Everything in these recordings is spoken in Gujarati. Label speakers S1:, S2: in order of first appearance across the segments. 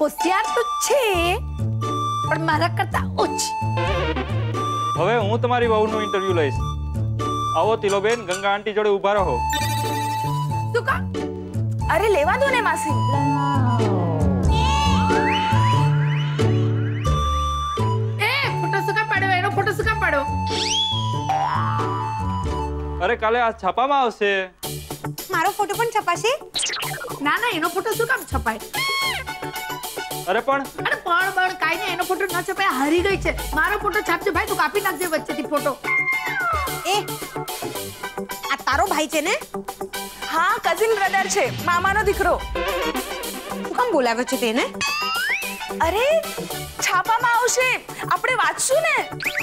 S1: હોશિયાર તો છે પણ મારા કરતા ઓછી.
S2: હવે હું તમારી વહુનું ઇન્ટરવ્યુ લઈશ. આવો તિલોબેન, ગંગા આંટી જોડે ઊભા રહો.
S1: શું કા?
S3: અરે લેવા દો ને માસી.
S1: ફોટો શું કા પાડ્યો? એનો ફોટો શું કા પાડ્યો?
S2: અરે કાલે આ છાપામાં આવશે.
S3: મારો ફોટો પણ છપાશે?
S1: ના ના, એનો ફોટો શું કામ છપાય?
S2: અરે પણ
S1: કાઈ નહીં, એનો ફોટો ન છપાય. હારી ગઈ છે. મારો ફોટો છાપજે ભાઈ, તું કાપી નાખજે વચ્ચેથી ફોટો.
S3: એ આ તારો ભાઈ છે ને?
S4: હા, કઝિન બ્રધર છે, મામાનો દીકરો.
S3: તું કેમ બોલાવ્યો છે તેને?
S4: અરે છાપામાં આવશે, આપણે વાંચશું ને.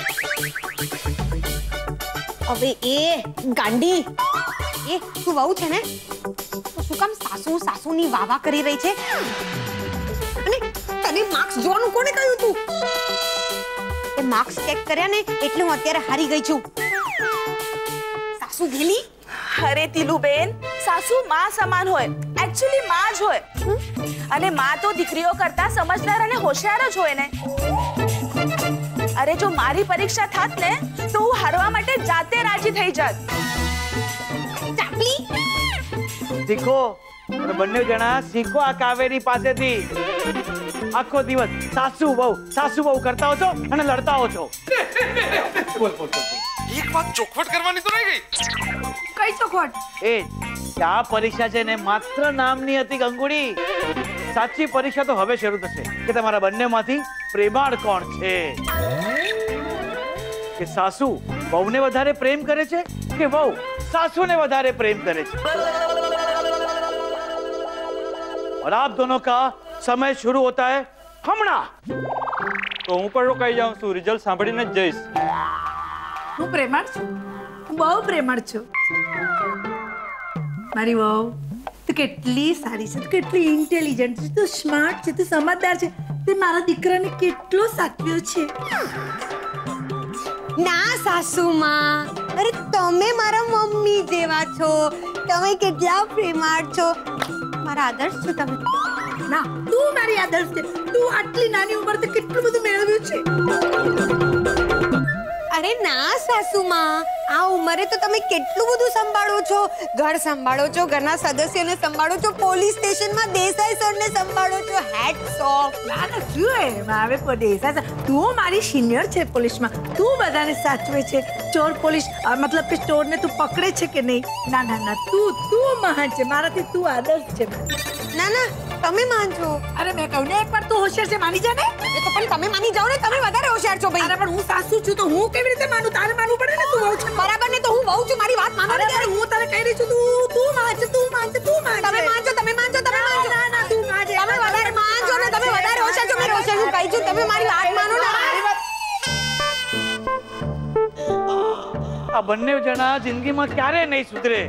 S3: હવે એ ગાંડી, એ તું વહુ છે ને, તો શું કામ સાસુ સાસુની વાવા કરી રહી છે? અને તને માર્ક્સ જોવાનું કોણે કહ્યું તું? એ માર્ક્સ ચેક કર્યા ને એટલે હું અત્યારે હારી ગઈ છું. સાસુ ગેલી?
S4: અરે તિલુબેન, સાસુ માં સમાન હોય, એકચ્યુઅલી માં જ હોય. અને માં તો દીકરીઓ કરતા સમજદાર અને હોશિયાર જ હોય ને. અરે જો મારી પરીક્ષા થાત ને તો હું હારવા માટે જાતે રાજી થઈ જાત.
S3: ચાપલી
S5: શીખો, બંને જણા શીખો આ કાવેરી પાસેથી. આખો દિવસ સાસુ બહુ કરતા હો છો અને લડતા હો છો.
S6: બોલ. એક વાત ચોખવટ કરવાની તો રહી ગઈ.
S1: કઈ ચોખવટ?
S5: એ આ પરીક્ષા છે ને માત્ર નામની હતી ગંગુડી. સાચી પરીક્ષા તો હવે શરૂ થશે કે તમારા બંનેમાંથી પ્રેમાળ કોણ છે. કે સાસુ વહુને વધારે પ્રેમ કરે છે કે વહુ સાસુને વધારે પ્રેમ કરે છે. और आप दोनों का समय शुरू होता है हमणा.
S2: તો હું પણ રોકાઈ જાઉં છું. રિઝલ્ટ સાંભળીને જ જઈશ.
S1: હું પ્રેમાળ છું, હું બહુ પ્રેમાળ છું. મારી વહુ તું કેટલી સારી છે, તું કેટલી ઇન્ટેલિજન્ટ છે, તું સ્માર્ટ છે, તું સમજદાર છે. તે મારા દીકરાને કેટલો સાચવ્યો છે.
S3: ના સાસુમાં, અરે તમે મારા મમ્મી જેવા છો. તમે કેટલા પ્રેમાળ છો. મારા આદર્શ છો તમે.
S1: ના, તું મારી આદર્શ છે. તું આટલી નાની ઉંમરથી કેટલું બધું મેળવ્યું છે.
S3: અરે ના સાસુમાં, આ ઉંમરે તો તમે કેટલું બધું સંભાળો છો. ઘર સંભાળો છો, ઘરના સદસ્યોને સંભાળો છો, પોલીસ સ્ટેશનમાં દેસાઈ સરને સંભાળો છો. Hats off.
S1: ના ના, શું એમાં આવે પોલીસ? તું મારી સિનિયર છે પોલીસમાં. તું બધાને સાચવે છે. ચોર પોલીસ મતલબ કે ચોરને તું પકડે છે કે નહીં? ના ના ના, તું મહાન છે. મારાથી તું આદર્શ છે.
S3: ના ના, તમે માનજો.
S1: અરે મેં કહ્યું ને એકવાર તું હોશિયાર છે, માની જા ને.
S3: એ તો પણ તમે માની જાઓ ને, તમે વધારે હોશિયાર છો ભાઈ.
S1: અરે પણ હું સાસુ છું તો હું કેવી રીતે માનું? તારે માનવું પડે ને. તું વહુ છે
S3: બરાબર ને, તો હું વહુ છું. મારી વાત માનો ને.
S1: અરે હું તને કહી રહી છું, તું માનજે.
S3: તમે માનજો.
S1: ના ના, તું માનજે.
S3: તમે વધારે માનજો ને, તમે વધારે હોશિયાર છો. મેં હોશિયાર છું કહી છું. તમે મારી વાત માનો ને.
S5: આ બંને જણા જિંદગીમાં ક્યારે નહીં સુધરે.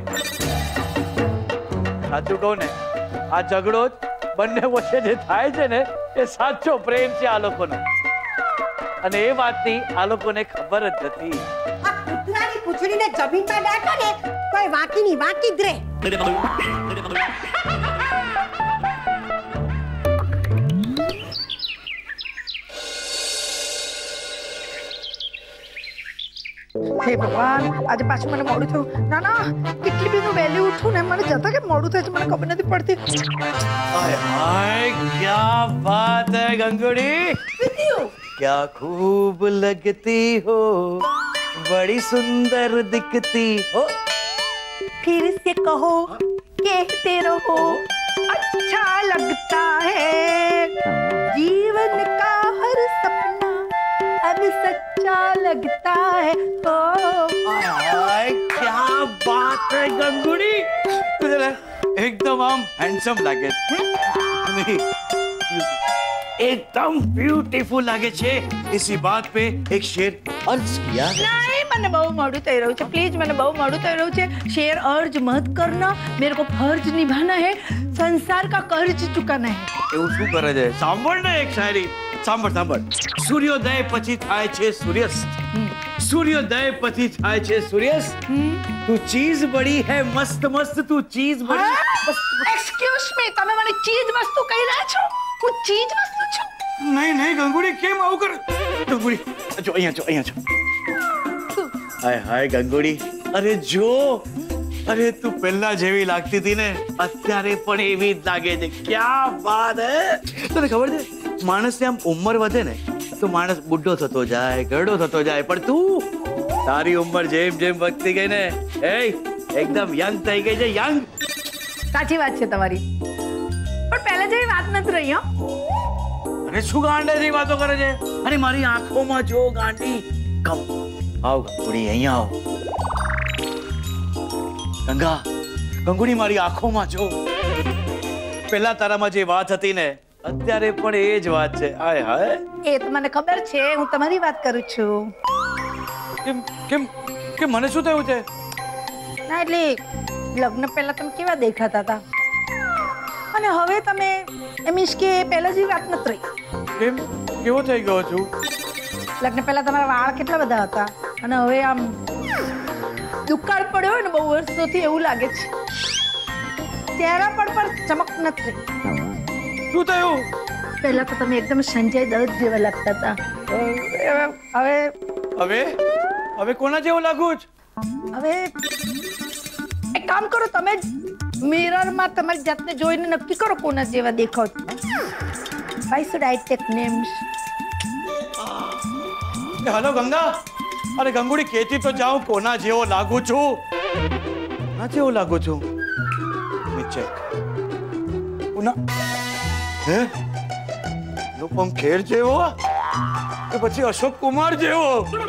S5: સાચું કહું ને, આ ઝઘડો જ બંને વચ્ચે જે થાય છે ને એ સાચો પ્રેમ છે આ લોકોનો. અને એ વાતની આ લોકોને ખબર જ નથી.
S3: આ કૂતરાની પૂંછડીને જમીનમાં દાટો ને કોઈ વાંકી જ રહે.
S1: હે ભગવાન, આજે પાછું મને મોડું થયું. ના ના, કેટલી બધી વહેલી ઉઠું ને મને જતા કે મોડું થાય છે મને ખબર નથી પડતી.
S5: क्या बात है गंगुड़ी, क्या खूब लगती हो, बड़ी सुंदर दिखती हो.
S1: फिर से कहो, कहते रहो, अच्छा लगता है. जीवन का हर सपना अब सच्चा लगता है.
S5: क्या बात है गंगुड़ी, एकदम आम हैंडसम लागे एकदम ब्यूटीफुल लागे छे. इसी बात पे एक शेर अर्ज किया है.
S1: नहीं, मैंने बहु मोड़ू થઈ રહ્યું છે. प्लीज मैंने बहु मोड़ू થઈ રહ્યું છે. शेर अर्ज मत करना, मेरे को फर्ज निभाना है, संसार का कर्ज चुकाना है.
S5: એવું શું કરે છે? સાંભળ ને એક શાયરી. સાંભળ. સૂર્યોદય પછી થાય છે સૂર્યાસ્ત, સૂર્યોદય પછી થાય છે સૂર્યાસ્ત. તું ચીઝ બડી હે મસ્ત મસ્ત, તું ચીઝ બડી.
S1: એક્સક્યુઝ મી, તમે મને ચીઝ વસ્તુ કહી રહ્યા છો?
S3: હું ચીજ વસ્તુ છું?
S5: નહીં નહીં ગંગુડી કેમ આવું કરે? ગંગુડી જો અહીંયા છો. હાય હાય ગંગુડી, અરે જો, અરે તું પહેલા જેવી લાગતી હતી ને અત્યારે પણ એવી જ લાગે છે. ક્યાં વાત હે! તને ખબર છે માણસની આમ ઉંમર વધે ને તો માણસ બુઢો થતો જાય, ગરડો થતો જાય, પણ તું તારી ઉંમર જેમ જેમ વધતી ગઈ ને એકદમ યંગ થઈ ગઈ છે. યંગ
S1: સાચી વાત છે તમારી, પણ પહેલા જેવી વાત નથી રહી.
S5: અરે શું ગાંડાની વાતો કરે છે? અરે મારી આંખોમાં જો ગાંડી. કમ આવ ગંગુડી, અહીંયા આવ. ગંગુડી મારી આંખોમાં જો. પહેલા તારામાં જે વાત હતી ને અત્યારે પણ એ જ વાત છે. હાય હાય,
S1: એ તો મને ખબર છે, હું તમારી વાત કરું છું.
S5: કેમ કેમ કે મને શું થયું છે?
S1: ના એટલે લગ્ન પહેલા તમે કેવા દેખાતા હતા અને હવે તમે મીન્સ કે પહેલા જેવી વાત નથી રહી.
S5: કેમ કેવો થઈ ગયો છું?
S1: લગ્ન પહેલા તમારા વાળ કેટલા બધા હતા અને હવે આમ દુકાળ પડ્યો હોય ને બહુ વર્ષોથી એવું લાગે છે. ચહેરા પર ચમક નથી રહી.
S5: શું થયું?
S1: પહેલા તો તમે એકદમ સંજય દત્ત જેવા લાગતા હતા. હવે
S5: હવે હવે કોના જેવો લાગુ છું?
S1: હવે એક કામ કરો, તમે મિરરમાં તમારી જાતને જોઈને નક્કી કરો કોના જેવા દેખાવ છો. Why should I take names?
S5: Hello Ganga, અરે ગંગુડી કહેતી તો જાઉં કોના જેવો લાગુ છું. કોના જેવો લાગુ છું? ચેક. કોના હે? અનુપમ ખેર જેવો કે પછી અશોક કુમાર જેવો?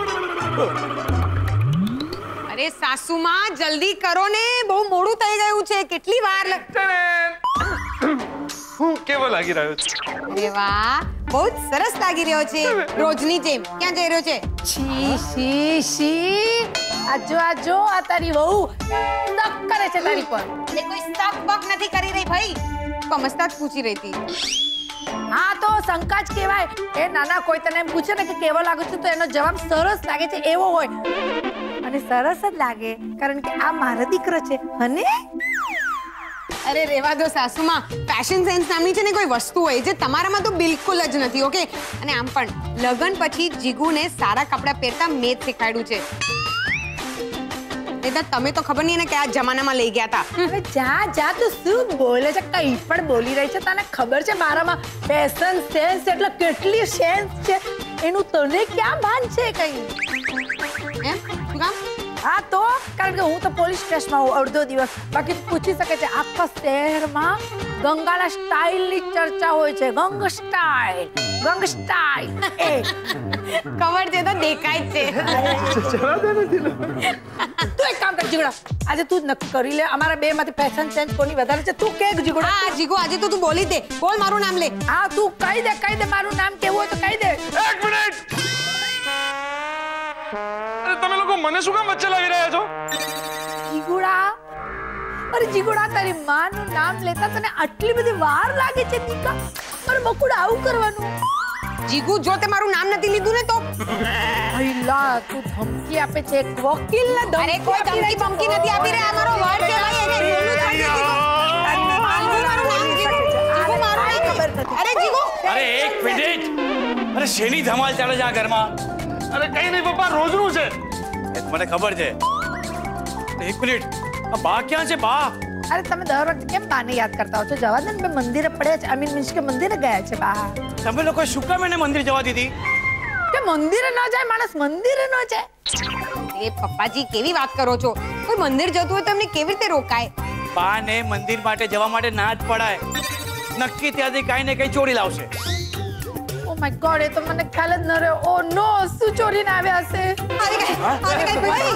S3: અરે સાસુમાં જલ્દી કરો ને, બહુ મોડું થઈ ગયું છે. કેટલી વાર
S6: હું કેવો લાગી રહ્યો છું?
S3: અરે વાહ, બહુ જ સરસ લાગી રહ્યો છે. રોજની જેમ. ક્યાં જઈ રહ્યો છે?
S1: છી છી છી, આજો આ તારી વહુ નક કરે છે તારી પર.
S3: એ કોઈ સ્ટક બક નથી કરી રહી ભાઈ, સમજતા જ પૂછી રહી હતી.
S1: હા તો શંકા જ કહેવાય. એ નાના કોઈ તને એમ પૂછે ને કે કેવો લાગુ છું તો એનો જવાબ સરસ લાગે છે એવો હોય. અને સરસ જ લાગે કારણ કે આ મારો દીકરો છે. અને
S3: અરે રેવા દો સાસુમાં, ફેશન સેન્સ નામની છે ને કોઈ વસ્તુ હોય જે તમારામાં તો બિલકુલ જ નથી. ઓકે, અને આમ પણ લગન પછી જીગુને સારા કપડાં પહેરતા મેં જ શીખવાડ્યું છે. નહીં તો તમે તો ખબર નહીં ને કયા જમાનામાં લઈ ગયા હતા.
S1: હવે જા તું શું બોલે છે? કઈ પણ બોલી રહી છે. તને ખબર છે મારામાં ફેશન સેન્સ એટલે કેટલી સેન્સ છે એનું તને ક્યાં ભાન છે કઈ?
S3: એમ શું કામ?
S1: હા તો કારણ કે હું તો પોલીસ સ્ટેશનમાં હું અડધો દિવસ, બાકી પૂછી શકે છે આખા શહેરમાં ગંગાના સ્ટાઇલની ચર્ચા હોય છે. ગંગ સ્ટાઇલ. એ
S3: ખબર છે તો દેખાય જ છે.
S1: તું એક કામ કર જીગડા, આજે તું જ નક્કી કરી લે અમારા બે માંથી ફેશન સેન્સ કોની વધારે છે. તું કે જીગડા?
S3: હા જીગુ, આજે તો તું બોલી દે. બોલ મારું નામ લે.
S1: હા તું કહી દે મારું નામ કેવું હોય તો કહી દે.
S6: એક મિનિટ! અરે તમે લોકો મને શું કામ વચ્ચે લાવી રહ્યા છો?
S1: જીગુડા, અરે જીગુડા તારી માનું નામ લેતા તને આટલી બધી વાર લાગે છે દીકા? અરે બકુડા આવું કરવાનું?
S3: જીગુ, જો તે મારું નામ નથી લીધું ને તો
S1: અઈલા તું ધમકી આપે છે એક વકીલને ધમકી?
S3: અરે કોઈ ધમકી બમકી નથી આપી રે. આ મારો વર્ડ છે ભાઈ. એને બોલવું જ નથી. જીગુ મારું નામ
S1: ખબર નથી.
S3: અરે જીગુ,
S5: અરે એક મિનિટ, અરે શેની ધમાલ ચાલે છે આ ઘરમાં?
S6: અરે કઈ નહીં પપ્પા, રોજનું છે.
S5: મને ખબર છે. એક મિનિટ, આ બા ક્યાં છે? બા
S1: અરે તમે દર વખતે કેમ બાને યાદ કરતા હો છો? જવા દે ને, મંદિરે પડ્યા છે. મીન્સ કે મંદિરે ગયા છે બા.
S5: તમે લોકો શું કામ એને મંદિર જવા દીધી?
S1: કે મંદિરે ન જાય માણસ? મંદિરે ન જાય?
S3: એ પપ્પાજી કેવી વાત કરો છો? કોઈ મંદિર જતું હોય તો એમને કેવી રીતે રોકાય?
S5: બા ને મંદિર માટે જવા માટે ના જ પડાય. નક્કી ત્યાંથી કઈ ને કઈ ચોરી લાવશે.
S1: ઓ માય ગોડ, એ તો મને ખ્યાલ જ ન રહ્યો. ઓ નો, શું ચોરીને આવ્યા હશે?
S3: આવી ગઈ ભાઈ.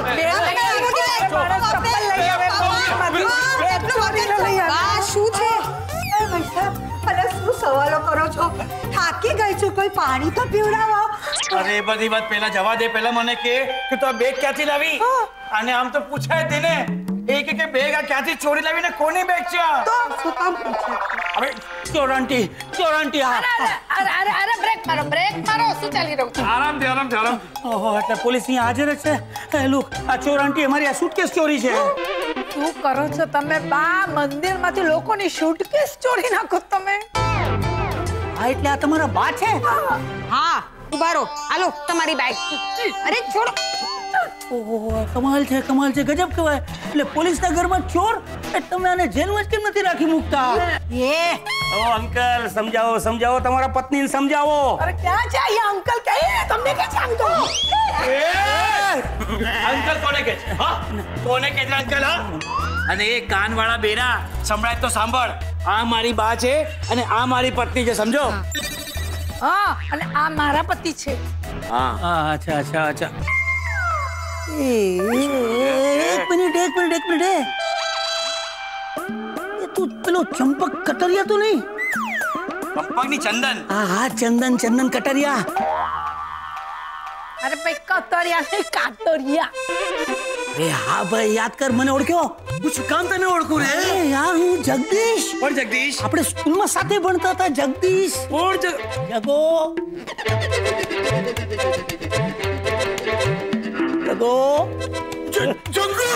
S3: શું છે?
S7: શું સવાલો કરો છો? થાકી ગઈ છું, કોઈ પાણી તો પીવડાવો.
S5: અરે એ બધી વાત પહેલા જવા દે. પહેલા મને કે તું આ બેગ ક્યાંથી લાવી? અને આમ તો પૂછાય દે ને. એ કે બેગ આ ક્યાંથી ચોરી લાવીને કોની બેગ છે?
S7: તો શું કામ પૂછે?
S5: હવે ચોરાંટી હા.
S1: અરે બ્રેક મારો. શું ચાલી રહ્યું છે?
S6: આરામથી.
S8: ઓહો, એટલે પોલીસ અહીં હાજર જ છે. લુક, આ ચોરાંટી અમારી આ સુટકેસ ચોરી છે.
S1: શું કરો છો તમે બા? મંદિરમાંથી લોકોની સુટકેસ ચોરી નાખો તમે?
S8: હા એટલે આ તમારા બા છે?
S3: હા ઉભા રહો, હાલો તમારી બાઈક. અરે છોડો.
S8: ઓહો કમાલ છે ગજબ કહેવાય. એટલે પોલીસના ઘરમાં ચોર એ તમે આને જેલમાં જ કેમ નથી રાખી મૂકતા? ઓ અંકલ સમજાવો તમારા પત્નીને સમજાવો.
S1: અરે ક્યાં છે અહીંયા અંકલ કહે તમને કે છે અંકલ?
S5: અંકલ કોને કે છે? હા કોને કે છે અંકલ? હા અને એ કાનવાળા બેરા સંભળાય તો સાંભળ. આ મારી બા છે અને આ મારી પત્ની છે, સમજો?
S1: હા અને આ મારા પતિ છે.
S5: હા
S8: અચ્છા. એક મિનિટ એ તું પેલો ચંપક કટરિયા તો નહીં?
S5: પપ્પાની ચંદન.
S8: હા ચંદન કટરિયા.
S1: અરે ભાઈ કતરિયા નહીં કાતરિયા.
S8: એ હા ભાઈ યાદ કર, મને ઓળખ્યો?
S5: હું શું કામ તને ઓળખું રે?
S8: યાર હું જગદીશ.
S5: કોણ જગદીશ?
S8: આપણે સ્કૂલમાં સાથે ભણતા હતા જગદીશ.
S5: કોણ
S8: જગો
S5: જગદીશ.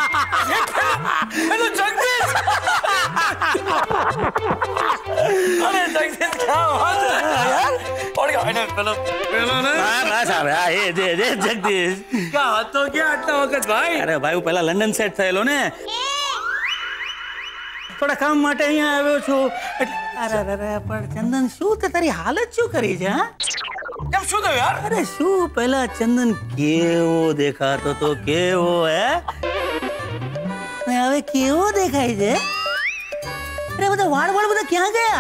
S5: અરે જગદીશ ક્યાં વાત છે યાર? ઓળખ્યો એને પેલો ને?
S8: બસ આવે હા એ જગદીશ.
S5: ક્યાં હતો ક્યાં આટલા વખત ભાઈ?
S8: અરે ભાઈ હું પહેલા લંડન સેટ થયેલો ને, થોડા કામ માટે અહીંયા આવ્યો છું. અરે પણ ચંદન શું તે તારી હાલત શું કરી છે? હા
S5: કેમ શું થયું યાર?
S8: અરે શું પહેલા ચંદન કેવો દેખાતો તો, કેવો હે ને હવે કેવો દેખાય છે? અરે બધા વાળ બધા ક્યાં ગયા?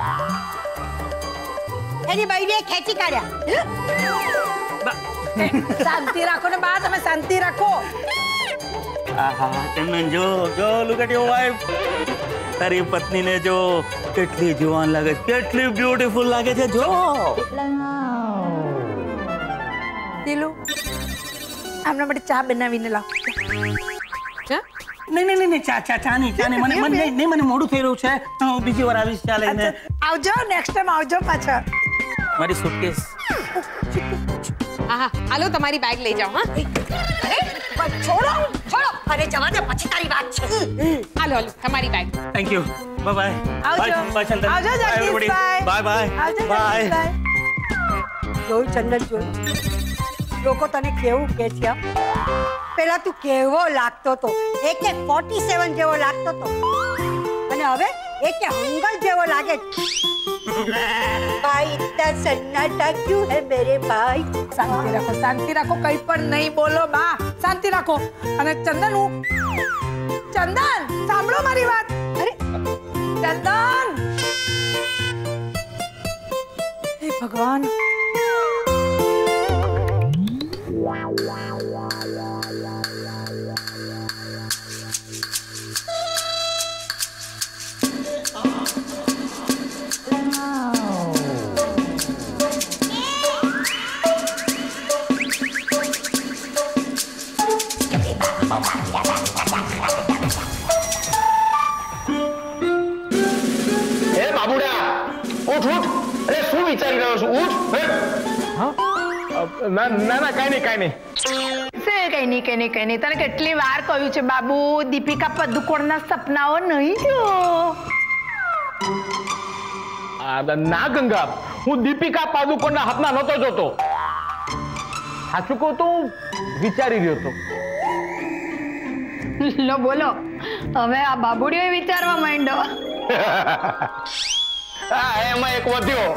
S7: એની બાઈને ખેંચી કાઢ્યા.
S1: શાંતિ રાખો ને બા, તમે શાંતિ રાખો.
S8: આહા ચંદન જો લુક એટ યોર વાઇફ. તારી પત્નીને જો કેટલી જુવાન લાગે છે, કેટલી બ્યુટીફુલ લાગે છે. જો
S1: દિલુ આમના માટે ચા બનાવીને લાવ.
S8: નહીં ચા નહીં મને મોડું થઈ રહ્યું છે. હું બીજી વાર આવીશ ચા લઈને.
S1: આવજો નેક્સ્ટ ટાઈમ આવજો પાછા.
S8: મારી સુટકેસ.
S3: હા હાલો તમારી બેગ લઈ જાઓ. હા
S7: અરે છોડો. અરે જવા દે, પછી તારી વાત છે.
S3: હાલો તમારી બેગ.
S8: Thank you. બાય
S1: આવજો જગદીશભાઈ.
S8: બાય.
S7: જોયું ચંદન, જોયું લોકો તને કેવું કે છે? પેલા તું કેવો લાગતો તો, AK-47 જેવો લાગતો તો, અને હવે AK હંગલ જેવો લાગે. ભાઈ ઇतना સન્નાટા ક્યું હે મેરે ભાઈ?
S1: શાંતિ રાખો કઈ પણ નહીં બોલો બા, શાંતિ રાખો. અને ચંદન સાંભળો મારી વાત. અરે ચંદન, હે ભગવાન.
S9: વિચારી રહ્યો છું. ઉઠ. ના કઈ નહીં.
S1: કઈ નહીં તને કેટલી વાર કહ્યું છે બાબુ, દીપિકા પદુકોણના સપનાઓ નહીં જો.
S9: ના ગંગા, હું દીપિકા પાદુકોણના સપના નહોતો જોતો. સાચું કહું તો વિચારી રહ્યો હતો.
S1: લો બોલો, હવે આ બાબુડીઓ વિચારવા માંડ્યો.
S9: એમાં એક વધ્યો.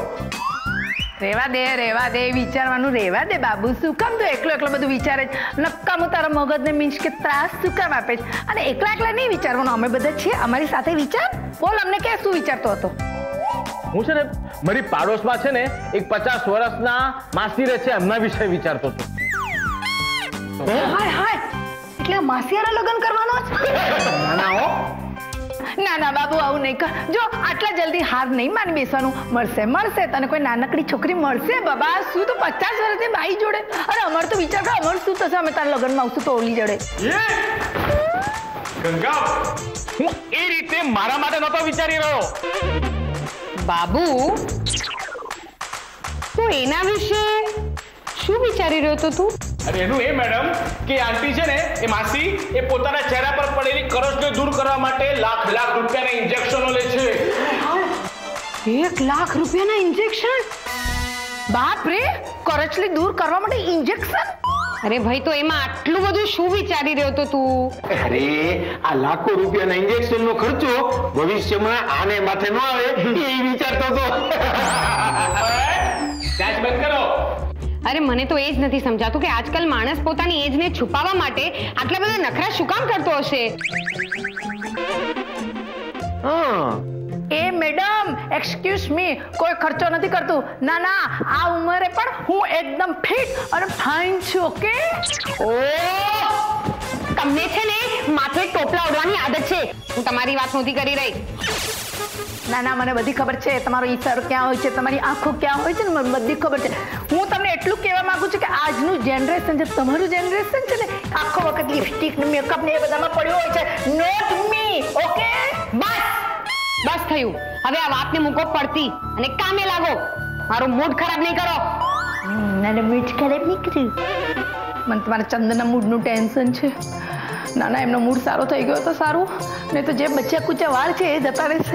S1: રેવા દે વિચારવાનું રેવા દે બાબુ. શું કામ તો એકલો બધું વિચારે છે? નક્કામું તારા મગજને મીન્સ કે ત્રાસ શું કામ આપે છે? અને એકલા નહીં વિચારવાનું, અમે બધા છીએ, અમારી સાથે વિચાર. બોલ અમને કે શું વિચારતો હતો?
S9: હું છે ને મારી પાડોશમાં છે ને એક 50 વર્ષના માસી રહે છે, એમના વિશે વિચારતો હતો.
S1: હાય એટલે માસિયારા લગ્ન કરવાનો છે? ના બાબુ આવું નહીં કર. જો આટલા જલ્દી હાર નહીં માની બેસવાનું. મળશે તને કોઈ નાનકડી છોકરી મળશે બાબા. શું તો 50 વર્ષની બાઈ જોડે? અરે અમાર તો વિચાર કર, અમાર શું થશે? અમે તારા લગ્નમાં આવશું તો ઓલી જોડે.
S9: ગંગા, હું એ રીતે મારા માટે નતો વિચારી રહ્યો.
S3: બાબુ તું એના વિશે શું વિચારી રહ્યો હતો તું?
S9: અરે એનું એ મેડમ કે આંટી છે ને એ માસી એ પોતાના ચહેરા પર પડેલી કરચને દૂર કરવા માટે લાખ રૂપિયાના ઇન્જેક્શનો લે છે.
S3: 1 લાખ રૂપિયાના ઇન્જેક્શન?
S10: બાપ રે, કરચલી દૂર કરવા માટે ઇન્જેક્શન?
S3: અરે ભાઈ, તો એમાં આટલું બધું શું વિચારી રહ્યો તો તું?
S9: અરે આ લાખો રૂપિયાના ઇન્જેક્શન નો ખર્ચો ભવિષ્યમાં આને માથે ન આવે એ વિચારતો હતો. ચાચ બંધ કરો.
S3: અરે મને તો એ જ નથી સમજાતું કે આજકાલ માણસ પોતાની એજને છુપાવવા માટે આટલા બધા નખરા શું કામ કરતો હશે?
S10: એ મેડમ, એક્સક્યુઝ મી, કોઈ ખર્ચો નથી કરતું. ના ના, આ ઉંમરે પણ હું એકદમ ફિટ અને ફાઇન છું. ઓકે?
S3: ઓ, તમને છે ને માથે ટોપલા ઉડવાની આદત છે. હું તમારી વાત નથી કરી રહી.
S10: ના ના, મને બધી ખબર છે. તમારો ઈશારો ક્યાં હોય છે, તમારી આંખો ક્યાં હોય છે ને, મને બધી ખબર છે. હું તમને એટલું કહેવા માંગુ છું કે આજનું જનરેશન છે, તમારું જનરેશન છે ને, આખો વખત લિપસ્ટિક ને મેકઅપ ને એ બધામાં પડ્યો હોય છે. Not me. ઓકે?
S3: બસ થયું. હવે આ વાતને મૂકો પડતી અને કામે લાગો. મારો મૂડ ખરાબ નહીં કરો.
S10: ના, મૂડ ખરાબ નહીં કર્યું. મને તમારા ચંદનના મૂડનું ટેન્શન છે. ના ના, એમનો મૂડ સારો થઈ ગયો તો સારું, નહીં તો જે બચ્ચા કુચા વાળ છે એ જતા રહેશે.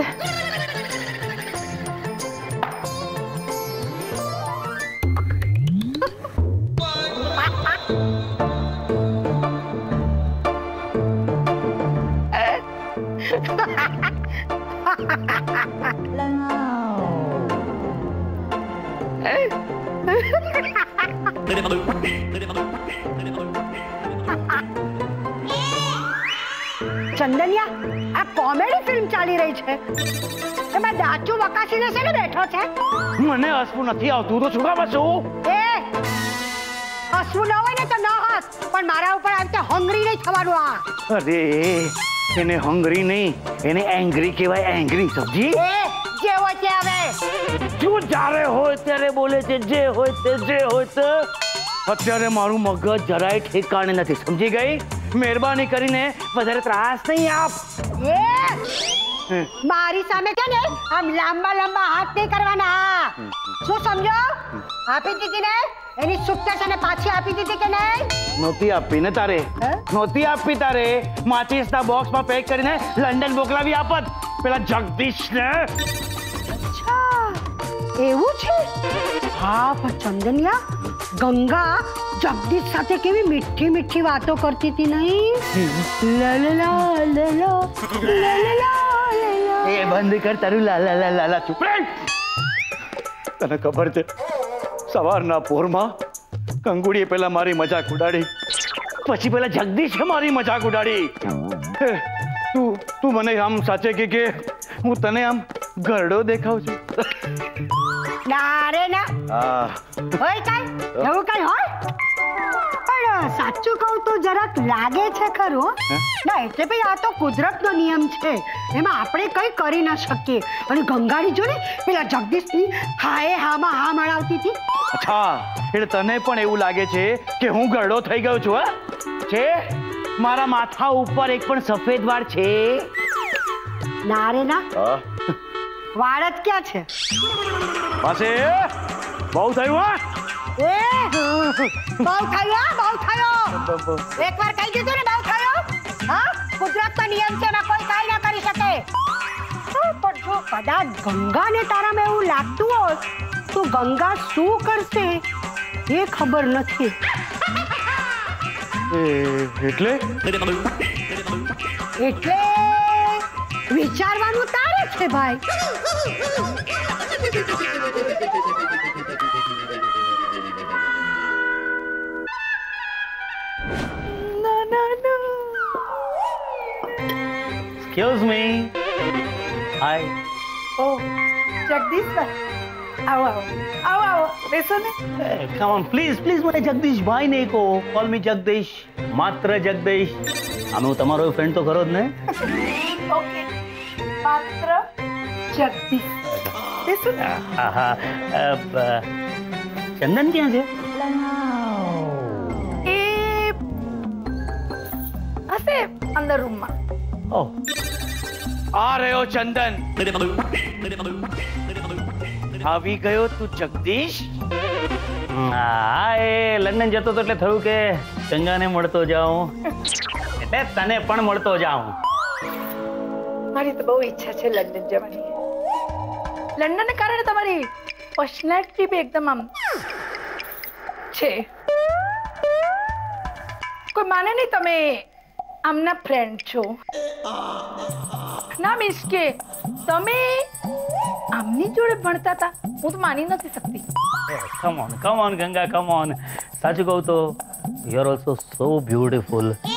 S7: ચંદનિયા, આ કોમેડી ફિલ્મ ચાલી રહી છે, એમાં દાચુ વકાસીને છે ને બેઠો છે.
S8: મને હસવું નથી આવતું તો શું કામ હસવું?
S7: એ હસવું ન હોય ને તો ન હસ, પણ મારા ઉપર આ રીતે હંગરી નહીં થવાનું. આ
S8: અરે એને હંગરી નહીં, એને એંગ્રી કહેવાય. એંગ્રી, સમજી?
S7: એ જે હોય તે હવે
S8: તું જ્યારે હોય ત્યારે બોલે છે, જે હોય તે, જે હોય તે. અત્યારે મારું મગજ જરાય ઠેકાણે નથી, સમજી ગઈ? મહેરબાની કરીને વધારે ત્રાસ નહીં આપ.
S7: એ મારી સામે છે ને આમ લાંબા લાંબા હાથ નહીં કરવાના. શું સમજો? આપી દીધી ને એની સુક્તા છે ને પાછી આપી દીધી કે નહીં?
S8: નહોતી આપી ને તારે, નહોતી આપી તારે. માચીસના બોક્સમાં પેક કરીને લંડન મોકલાવી આપત પેલા જગદીશ ને.
S7: અચ્છા, એવું છે? હા, પણ ચંદનિયા, ગંગા જગદીશ સાથે કેવી મીઠી મીઠી વાતો કરતી હતી નહીં?
S8: એ બંધ કર તારું લાલા. ચૂપ રહે. તને ખબર છે, સવારના પોરમાં કંગુડીએ પેલા મારી મજાક ઉડાડી, પછી પેલા જગદીશે મારી મજાક ઉડાડી. તું મને આમ સાચે કે હું તને આમ ગરડો દેખાવ છું?
S7: ના રે ના. હોય કઈ એવું કઈ હોય? પણ સાચું કહું તો જરાક લાગે છે ખરું. ના એટલે ભાઈ આ તો કુદરતનો નિયમ છે, એમાં આપણે કઈ કરી ના શકીએ. અને ગંગાની જો ને પેલા જગદીશની હાએ હામાં હા મળાવતી હતી.
S8: અચ્છા, એટલે તને પણ એવું લાગે છે કે હું ગરડો થઈ ગયો છું? હા છે, મારા માથા ઉપર એક પણ સફેદ વાળ છે?
S7: ના રે ના, વાળ જ ક્યાં છે?
S8: પાસે બહુ થયું. હા
S7: એ બહુ થયો, બહુ થયો. એકવાર કહી દીધું ને બહુ થયો. હા, કુદરતનો નિયમ છે, એમાં કોઈ કાઈ ના કરી શકે. પણ જો કદાચ ગંગાને તારામાં એવું લાગતું હોય તો ગંગા શું કરશે એ ખબર નથી.
S8: એટલે
S7: વિચારવાનું તારે છે ભાઈ.
S8: Excuse me. Hi.
S10: Oh, જગદીશભાઈ, આવો આવો આવો આવો, બેસો ને.
S8: Hey, come on, please, મને જગદીશભાઈ નહીં કહો. Call me જગદીશ, માત્ર જગદીશ. આમે હું તમારો ફ્રેન્ડ તો ખરો જ ને?
S10: ઓકે, માત્ર જગદીશ. બેસો ને.
S8: ચંદન ક્યાં છે?
S10: એ હશે અંદર રૂમમાં.
S8: ઓહ, આ રહ્યો ચંદન. આવી ગયો તું જગદીશ? હા, એ લંડન જતો તો એટલે થયું કે ગંગાને મળતો જાઉં, એટલે તને પણ મળતો જાઉં.
S10: મારી તો બહુ ઈચ્છા છે લંડન જવાની. પણ મારા ઘરના બહુ સ્ટ્રિક્ટ છે.
S8: અચ્છા, એટલે લંડન જતો તો એટલે થયું કે ગંગાને મળતો જાઉં, એટલે તને પણ મળતો જાઉં.
S10: એટલે તને પણ મળતો જાઉં. મારી તો બહુ ઈચ્છા છે લંડન જવાની. લંડનને કારણે તમારી પર્સનાલિટી બી એકદમ આમ છે. કોઈ માને નહીં તમે આમના ફ્રેન્ડ છો. ના મીન્સ કે તમે આમની જોડે ભણતા હતા. હું તો માની નથી શકતી.
S8: Come on Ganga, come on. સાચું કહું તો you are also so beautiful.